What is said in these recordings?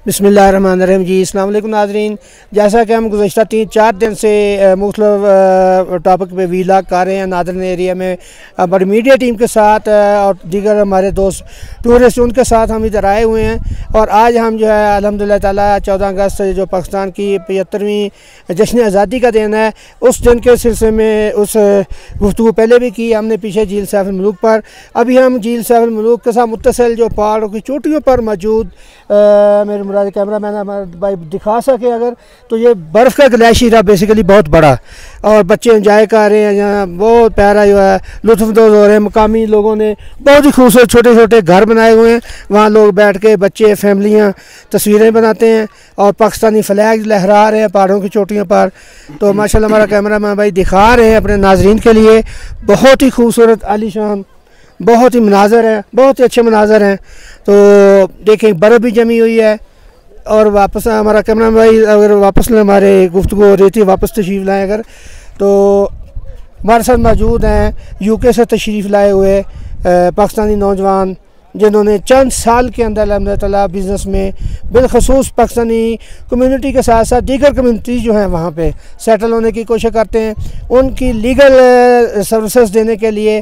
बिस्मिल्लाहिर्रहमानिर्रहीम जी। अस्सलाम वालेकुम नाज़रीन, जैसा कि हम गुज़श्ता 3-4 दिन से मुख्तलिफ़ टॉपिक पे व्लॉग कर रहे हैं नादरन एरिया में बड़ी मीडिया टीम के साथ और दीगर हमारे दोस्त टूरिस्ट उनके साथ हम इधर आए हुए हैं। और आज हम जो है अल्हम्दुलिल्लाह ताला 14 अगस्त जो पाकिस्तान की 75वीं जश्न आज़ादी का दिन है, उस दिन के सिलसिले में उस गुफ्तगू पहले भी की हमने पीछे झील सैफ अल मलूक पर। अभी हम झील सैफ अल मलूक के साथ मुत्तसिल जो पहाड़ों की चोटियों पर मौजूद मेरे मुराद कैमरा मैन हमारा भाई दिखा सके अगर, तो ये बर्फ़ का ग्लेशियर है बेसिकली बहुत बड़ा, और बच्चे एंजॉय कर रहे हैं यहाँ, बहुत प्यारा जो है लुत्फ़अंदोज़ हो रहे हैं। मकामी लोगों ने बहुत ही खूबसूरत छोटे छोटे घर बनाए हुए हैं, वहाँ लोग बैठ के बच्चे फैमिलियाँ तस्वीरें बनाते हैं और पाकिस्तानी फ्लैग लहरा रहे हैं पहाड़ों की चोटियों पर। तो माशाल्लाह हमारा कैमरा मैन भाई दिखा रहे हैं अपने नाजरीन के लिए, बहुत ही खूबसूरत आलीशान बहुत ही मनाज़र है, बहुत ही अच्छे मनाज़र हैं। तो देखें बर्फ़ भी जमी हुई है और वापस हमारा कैमरा भाई अगर वापस हमारे गुफ्तगू हो रही थी वापस तशरीफ़ लाएँ अगर, तो हमारे साथ मौजूद हैं यूके से तशरीफ़ लाए हुए पाकिस्तानी नौजवान जिन्होंने चंद साल के अंदर अल्हम्दुलिल्लाह बिज़नेस में बिलखसूस पाकिस्तानी कम्युनिटी के साथ साथ दीगर कम्युनिटी जो हैं वहाँ पे सेटल होने की कोशिश करते हैं। उनकी लीगल सर्विसेज देने के लिए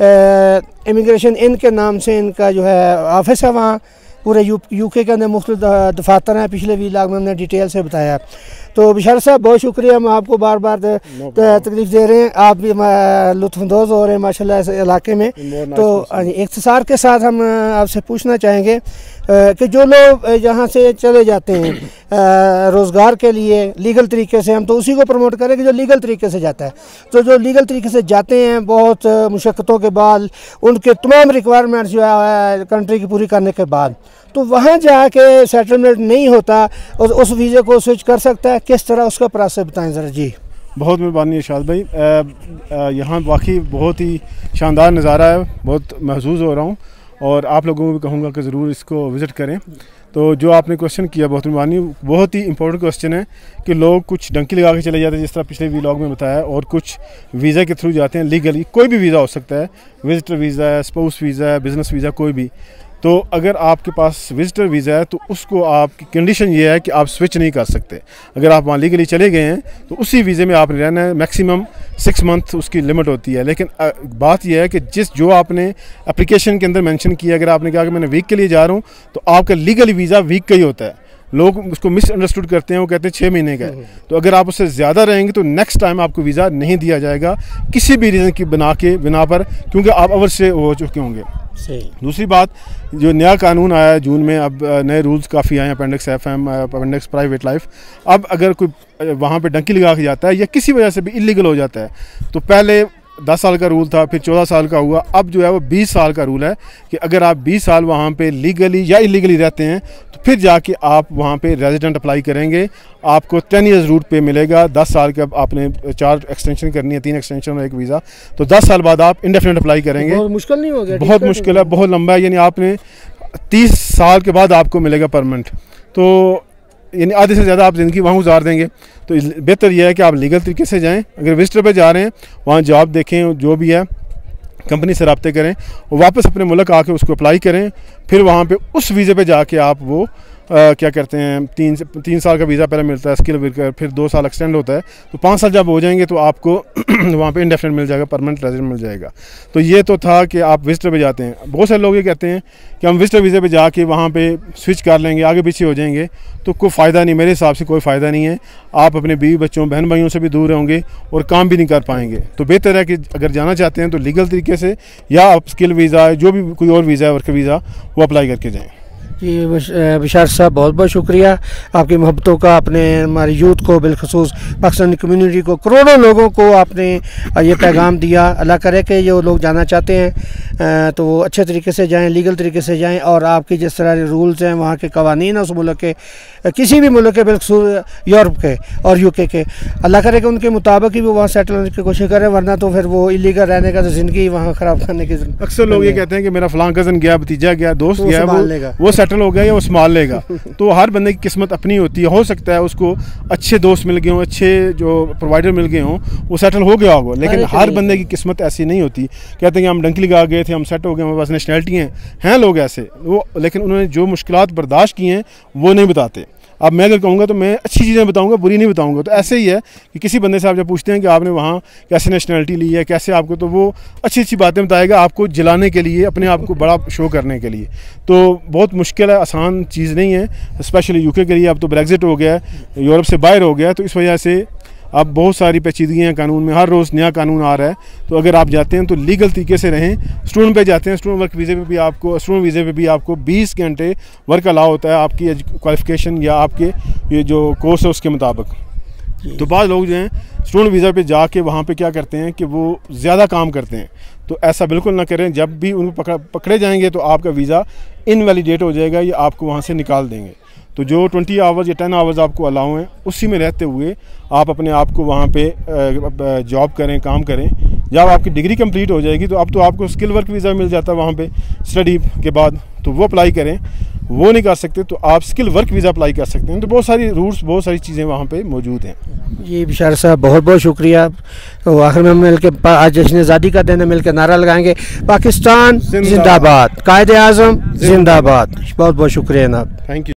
इमिग्रेशन इनके नाम से इनका जो है ऑफिस है वहाँ पूरे यूके के अंदर मुख्तलिफ दफातर हैं। पिछले व्लॉग में हमने डिटेल से बताया। तो बिशार साहब बहुत शुक्रिया, हम आपको बार बार तकलीफ़ दे रहे हैं, आप भी लुत्फ़अंदोज़ हो रहे हैं माशाल्लाह इस इलाके में। तो इख्तिसार के साथ हम आपसे पूछना चाहेंगे कि जो लोग यहाँ से चले जाते हैं रोज़गार के लिए लीगल तरीके से, हम तो उसी को प्रमोट करें कि जो लीगल तरीके से जाता है, तो जो लीगल तरीके से जाते हैं बहुत मुशक्क़तों के बाद उनके तमाम रिक्वायरमेंट्स जो है कंट्री की पूरी करने के बाद, तो वहाँ जाके सेटलमेंट नहीं होता और उस वीज़े को स्विच कर सकता है, किस तरह उसका प्रोसेस बताएं ज़रा जी। बहुत मेहरबानी इरशाद भाई, यहाँ वाकई बहुत ही शानदार नज़ारा है, बहुत महसूस हो रहा हूँ और आप लोगों को भी कहूँगा कि ज़रूर इसको विज़िट करें। तो जो आपने क्वेश्चन किया बहुत मेहरबानी, बहुत ही इंपॉर्टेंट क्वेश्चन है कि लोग कुछ डंकी लगा के चले जाते हैं जिस तरह पिछले व्लॉग में बताया, और कुछ वीज़ा के थ्रू जाते हैं लीगली। कोई भी वीज़ा हो सकता है, विजिटर वीज़ा है, स्पाउस वीज़ा है, बिज़नेस वीज़ा, कोई भी। तो अगर आपके पास विजिटर वीज़ा है तो उसको आपकी कंडीशन ये है कि आप स्विच नहीं कर सकते। अगर आप वहाँ लीगली चले गए हैं तो उसी वीज़े में आपने रहना है, मैक्सिमम 6 मंथ उसकी लिमिट होती है। लेकिन बात यह है कि जो आपने एप्लीकेशन के अंदर मेंशन किया, अगर आपने कहा कि मैंने वीक के लिए जा रहा हूँ, तो आपका लीगली वीज़ा वीक का ही होता है। लोग उसको मिसअंडरस्टूड करते हैं, वो कहते हैं 6 महीने का है। तो अगर आप उससे ज़्यादा रहेंगे तो नेक्स्ट टाइम आपको वीज़ा नहीं दिया जाएगा किसी भी रीज़न की बिना पर, क्योंकि आप ओवर से हो चुके होंगे। दूसरी बात, जो नया कानून आया है जून में, अब नए रूल्स काफ़ी आए हैं, appendix FM, appendix private life. अब अगर कोई वहाँ पे डंकी लगा के जाता है या किसी वजह से भी इलीगल हो जाता है, तो पहले 10 साल का रूल था, फिर 14 साल का हुआ, अब जो है वो 20 साल का रूल है कि अगर आप 20 साल वहाँ पे लीगली या इलीगली रहते हैं तो फिर जाके आप वहाँ पे रेजिडेंट अप्लाई करेंगे, आपको 10 ईयर्स रूट पे मिलेगा। 10 साल के अब आपने 4 एक्सटेंशन करनी है, 3 एक्सटेंशन और 1 वीज़ा, तो 10 साल बाद आप इंडेफिनिट अप्लाई करेंगे। बहुत मुश्किल नहीं हो गया? बहुत मुश्किल है, बहुत लंबा है, यानी आपने 30 साल के बाद आपको मिलेगा परमानेंट। तो यानी आधे से ज़्यादा आप ज़िंदगी वहाँ गुजार देंगे। तो बेहतर यह है कि आप लीगल तरीके से जाएं। अगर विजिटर पे जा रहे हैं, वहाँ जॉब देखें, जो भी है कंपनी से रब्ते करें और वापस अपने मुल्क आके उसको अप्लाई करें। फिर वहाँ पे उस वीज़े पे जाके आप वो क्या करते हैं, 3 साल का वीज़ा पहले मिलता है, स्किल वर्कर, फिर 2 साल एक्सटेंड होता है, तो 5 साल जब हो जाएंगे तो आपको वहाँ पे इंडेफिनिट मिल जाएगा, परमानेंट रेजिडेंट मिल जाएगा। तो ये तो था कि आप विजिटर पे जाते हैं। बहुत सारे लोग ये कहते हैं कि हम विजिटर वीज़े पे जाके वहाँ पे स्विच कर लेंगे, आगे पीछे हो जाएंगे, तो कोई फ़ायदा नहीं, मेरे हिसाब से कोई फ़ायदा नहीं है। आप अपने बीवी बच्चों बहन भाइयों से भी दूर रहेंगे और काम भी नहीं कर पाएंगे। तो बेहतर है कि अगर जाना चाहते हैं तो लीगल तरीके से, या आप स्किल वीज़ा, जो भी कोई और वीज़ा है, वर्क वीज़ा, वो अप्लाई करके जाएँ। जी बिशार साहब बहुत बहुत शुक्रिया आपकी मोहब्बतों का, अपने हमारे यूथ को बिलखसूस पाकिस्तानी कम्युनिटी को, करोड़ों लोगों को आपने ये पैगाम दिया। अल्लाह करे कि जो लोग जाना चाहते हैं तो वो अच्छे तरीके से जाएं, लीगल तरीके से जाएं, और आपकी जिस तरह रूल्स हैं, वहाँ के कवानीन हैं उस मुल्क के, किसी भी मुल्क के, बिलखसूस यूरोप के और यूके के, अल्लाह करे कि उनके मुताबिक ही वो वहाँ सेटल होने की कोशिश करें, वरना तो फिर वो इलीगल रहने का तो ज़िंदगी वहाँ ख़राब करने की। अक्सर लोग ये कहते हैं कि मेरा फ़लाँ कज़न गया, भतीजा गया, दोस्त गया, वो सेटल हो गया या वो संभाल लेगा। तो हर बंदे की किस्मत अपनी होती है। हो सकता है उसको अच्छे दोस्त मिल गए हों, अच्छे जो प्रोवाइडर मिल गए हों, वो सेटल हो गया होगा, लेकिन हर बंदे की किस्मत ऐसी नहीं होती। कहते हैं कि हम डंकी लगा गए थे, हम सेट हो गए, हमारे पास नेशनैलिटी हैं लोग ऐसे वो, लेकिन उन्होंने जो मुश्किलात बर्दाश्त की हैं वो नहीं बताते। अब मैं अगर कहूँगा तो मैं अच्छी चीज़ें बताऊँगा, बुरी नहीं बताऊँगा। तो ऐसे ही है कि किसी बंदे से आप जब पूछते हैं कि आपने वहाँ कैसे नेशनैलिटी ली है, कैसे आपको, तो वो अच्छी अच्छी बातें बताएगा आपको जलाने के लिए, अपने आप को बड़ा शो करने के लिए। तो बहुत मुश्किल है, आसान चीज़ नहीं है, स्पेशली यूके के लिए। अब तो ब्रेग्जिट हो गया है, यूरोप से बाहर हो गया है, तो इस वजह से अब बहुत सारी पेचीदगियाँ हैं कानून में, हर रोज़ नया कानून आ रहा है। तो अगर आप जाते हैं तो लीगल तरीके से रहें। स्टूडेंट पे जाते हैं, स्टूडेंट वर्क वीज़े पे भी आपको, स्टूडेंट वीज़े पे भी आपको 20 घंटे वर्क अलाउ होता है आपकी क्वालिफ़िकेशन या आपके ये जो कोर्स है उसके मुताबिक। तो बाद लोग जो हैं स्टूडेंट वीज़ा पे जाके वहाँ पे क्या करते हैं कि वो ज़्यादा काम करते हैं। तो ऐसा बिल्कुल ना करें। जब भी उनको पकड़े जाएंगे तो आपका वीज़ा इनवैलिडेट हो जाएगा या आपको वहाँ से निकाल देंगे। तो जो 20 आवर्स या 10 आवर्स आपको अलाउ हैं, उसी में रहते हुए आप अपने आप को वहाँ पे जॉब करें, काम करें। जब आपकी डिग्री कंप्लीट हो जाएगी तो अब तो आपको स्किल वर्क वीज़ा मिल जाता है वहाँ पे स्टडी के बाद, तो वो अप्लाई करें। वो नहीं कर सकते तो आप स्किल वर्क वीज़ा अप्लाई कर सकते हैं। तो बहुत सारी रूल्स, बहुत सारी चीज़ें वहाँ पे मौजूद हैं। जी बिशारत साहब, बहुत बहुत शुक्रिया। तो आखिर में मिल के आज जश्न आज़ादी का दिन है, मिल के नारा लगाएंगे पाकिस्तान जिंदाबाद, कायदे आज़म जिंदाबाद। बहुत बहुत शुक्रिया जनाब, थैंक यू।